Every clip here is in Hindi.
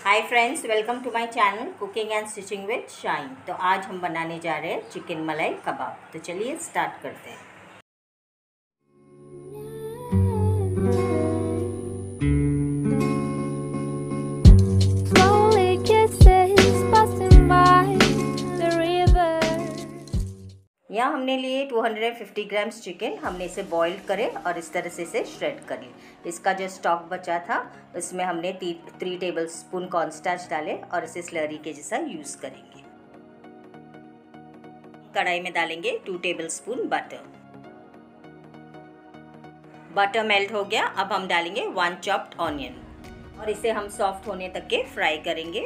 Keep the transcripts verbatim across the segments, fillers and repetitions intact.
Hi friends, welcome to my channel cooking and stitching with Shine. तो आज हम बनाने जा रहे हैं चिकन मलाई कबाब। तो चलिए स्टार्ट करते हैं। यहाँ हमने लिए दो सौ पचास ग्राम्स चिकन। हमने इसे बॉईल करे और इस तरह से इसे श्रेड कर लिया। इसका जो स्टॉक बचा था उसमें हमने थ्री टेबल स्पून कॉर्नस्टार्च डाले और इसे स्लरी के जैसा यूज़ करेंगे। कढ़ाई में डालेंगे two tablespoon butter. Butter melt हो गया। अब हम डालेंगे वन चॉप्ड ऑनियन और इसे हम सॉफ्ट होने तक के फ्राई करेंगे।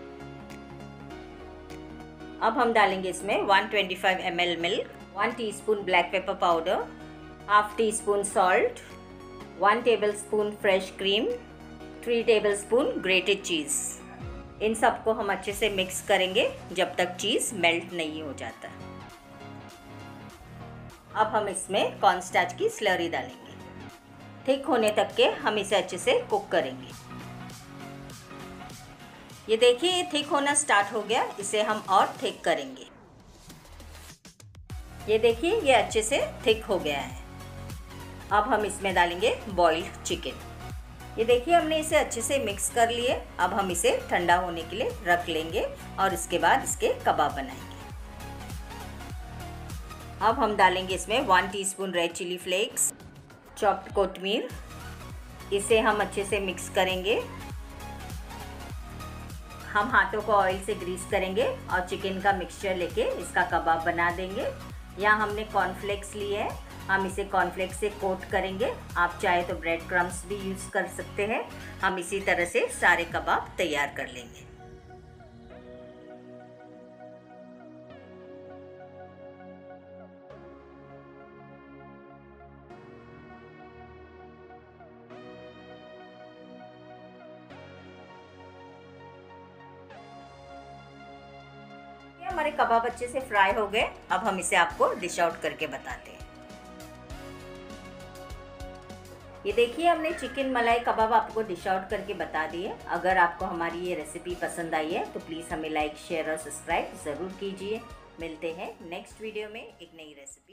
अब हम डालेंगे इसमें एक सौ पच्चीस M L milk, one teaspoon black pepper powder, half teaspoon salt, one tablespoon fresh cream, three tablespoon grated cheese. इन सबको हम अच्छे से मिक्स करेंगे जब तक चीज़ मेल्ट नहीं हो जाता। अब हम इसमें कॉर्नस्टार्च की स्लरी डालेंगे। थिक होने तक के हम इसे अच्छे से कुक करेंगे। ये देखिए, ये थिक होना स्टार्ट हो गया। इसे हम और थिक करेंगे। ये देखिए, ये अच्छे से थिक हो गया है। अब हम इसमें डालेंगे बॉइल्ड चिकन। ये देखिए, हमने इसे अच्छे से मिक्स कर लिए। अब हम इसे ठंडा होने के लिए रख लेंगे और इसके बाद इसके कबाब बनाएंगे। अब हम डालेंगे इसमें one teaspoon red chilli flakes, chopped कोथमीर। इसे हम अच्छे से मिक्स करेंगे। हम हाथों को ऑयल से ग्रीस करेंगे और चिकन का मिक्सचर लेके इसका कबाब बना देंगे। यहाँ हमने कॉर्नफ्लेक्स लिए हैं, हम इसे कॉर्नफ्लेक्स से कोट करेंगे। आप चाहे तो ब्रेड क्रम्स भी यूज़ कर सकते हैं। हम इसी तरह से सारे कबाब तैयार कर लेंगे। हमारे कबाब अच्छे से फ्राई हो गए। अब हम इसे आपको डिश आउट करके बताते हैं। ये देखिए, हमने चिकन मलाई कबाब आपको डिश आउट करके बता दिए। अगर आपको हमारी ये रेसिपी पसंद आई है तो प्लीज़ हमें लाइक, शेयर और सब्सक्राइब ज़रूर कीजिए। मिलते हैं नेक्स्ट वीडियो में एक नई रेसिपी।